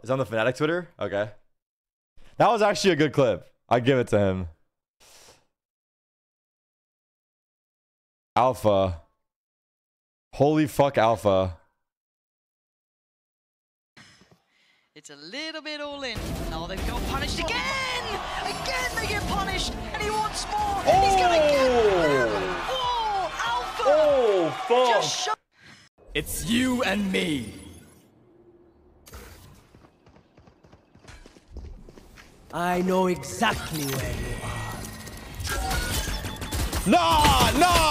It's on the Fnatic Twitter? Okay. That was actually a good clip. I give it to him. Alpha. Holy fuck, Alpha. It's a little bit all in. Oh, they've got punished again! Again they get punished! And he wants more! And he's gonna get them! Oh, Alpha! Oh, fuck! Just shut. It's you and me. I know exactly where you are. Nah!